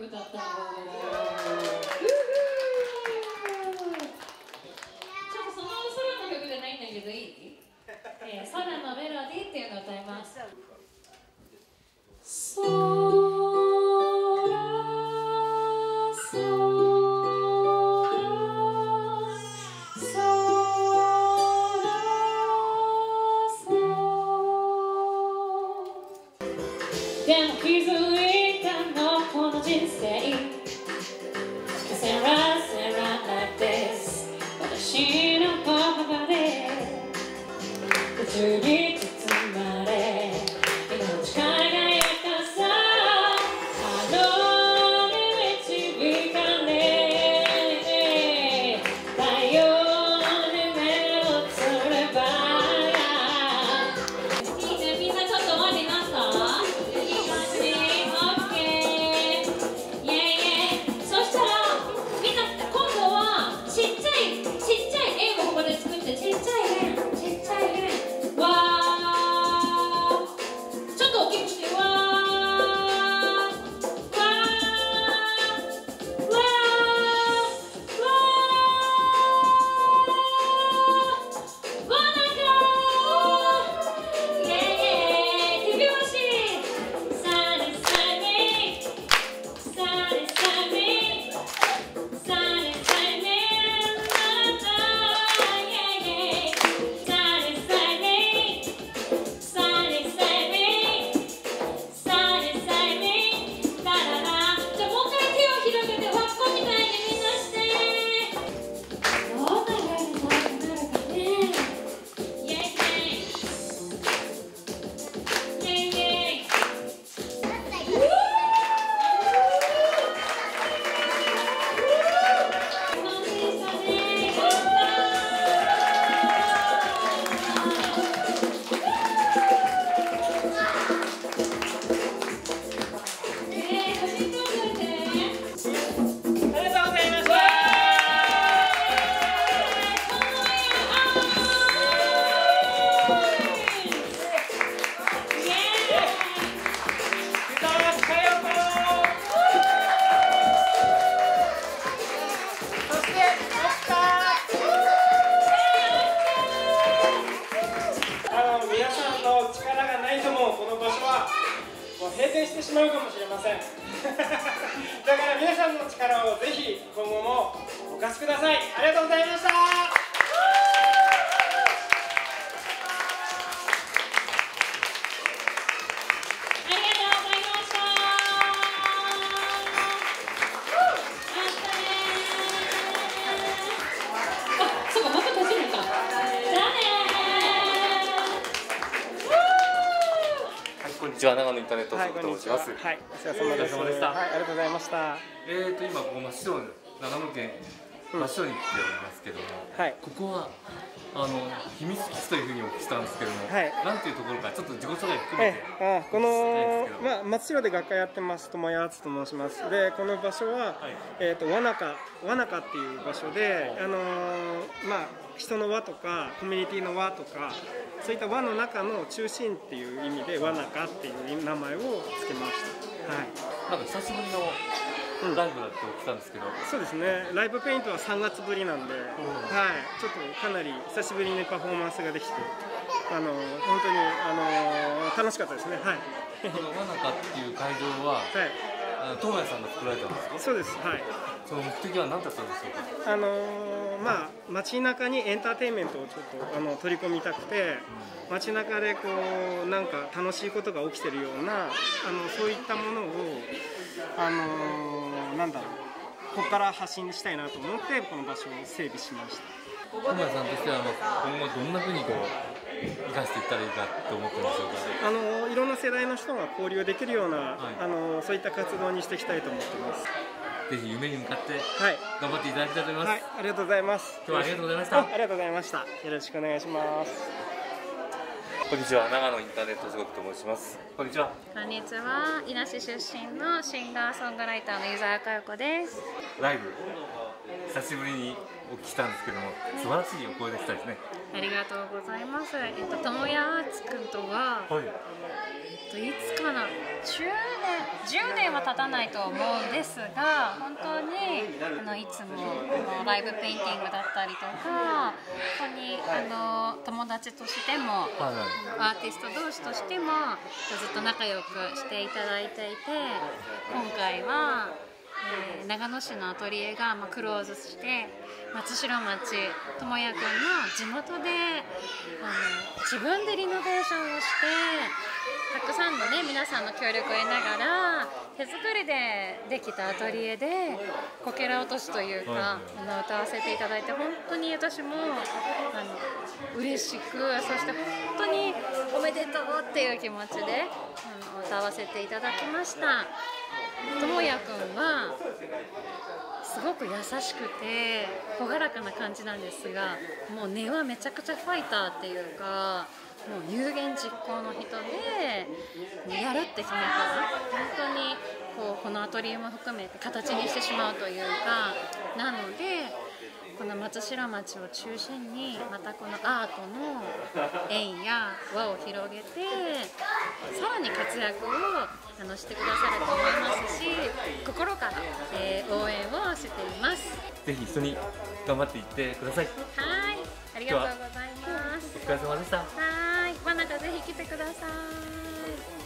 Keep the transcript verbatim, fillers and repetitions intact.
歌ったの。ちょっとその空の曲じゃないんだけどいい？えー、空のメロディーっていうのを歌います。空でも気づいたのこの人生 セラセラ like this 私の母で宇宙に包まれ命輝いたさあのに導かれ太陽に目をつればいいねみんなちょっと待ってますか閉店してしまうかもしれませんだから皆さんの力をぜひ今後もお貸しください。ありがとうございました。 こんにちは、長野インターネットはい、 と申します。 はい、お疲れ様です。 お疲れ様でした。 はい、ありがとうございました。 えっと今ここ真っ白長野県真っ白に来ておりますけども、はい、ここはあの秘密基地というふうにお聞きしたんですけども、はい、なんていうところかちょっと自己紹介含めて。 えあこのまあ真っ白で学科やってます友谷敦と申します。でこの場所は、はい、えっと和中和中っていう場所で、あのー、まあ人の輪とかコミュニティの輪とかそういった輪の中の中心っていう意味で和中っていう名前を付けました。はい。 なんか久しぶりのライブだってお聞きしたんですけど、うん、 そうですね。ライブペイントはさんがつぶりなんで、うん、はい。ちょっとかなり久しぶりにパフォーマンスができて、あの本当にあの楽しかったですね。はい。 この和中っていう会場は、はい。東谷さんが作られたんですか？ そうです。はい。 その目的は何だったんでしょうか？ あのー、まあ街中にエンターテインメントをちょっとあの取り込みたくて、うん、街中でこうなんか楽しいことが起きてるようなあのそういったものをあのー、なんだろうここから発信したいなと思ってこの場所を整備しました。 東谷さんとしては今後どんなふうにこう生かしていったらいいかと思ってるんでしょうか？ あのいろんな世代の人が交流できるような、はい、あのそういった活動にしていきたいと思っています。 ぜひ夢に向かって頑張っていただきたいと思います。はい、 ありがとうございます。 今日はありがとうございました。 ありがとうございました。よろしくお願いします。 こんにちは、長野インターネット所属と申します。こんにちは。 こんにちは、伊那市出身のシンガーソングライターの湯沢佳代子です。 ライブ久しぶりにお聞きしたんですけども、素晴らしいお声でしたですね。 ありがとうございます。えっと友谷アーツくんとは、はい、えっといつかな、じゅうねんじゅうねんは経たないと思うんですが、本当にあのいつもあのライブペインティングだったりとか、本当にあの友達としても、はいはい、アーティスト同士としてもずっと仲良くしていただいていて、今回は、えー、長野市のアトリエが、まあ、クローズして松代町友谷くんの地元であの自分でリノベーションをして、たくさんのね皆さんの協力を得ながら手作りでできたアトリエでこけら落としというか、はい、あの歌わせていただいて、本当に私もあの嬉しく、そして本当におめでとうっていう気持ちであの歌わせていただきました。智也くんはすごく優しくて朗らかな感じなんですが、もう根はめちゃくちゃファイターっていうか、もう有言実行の人で、やるって決めたら本当にこうこのアトリエも含めて形にしてしまうというか、なのでこの松代町を中心にまたこのアートの縁や輪を広げて、さらに活躍をあのしてくださると思いますし、心から、えー、応援をしています。 ぜひ一緒に頑張っていってください。 はい、ありがとうございます。 お疲れ様でした。 はい、またぜひ来てください。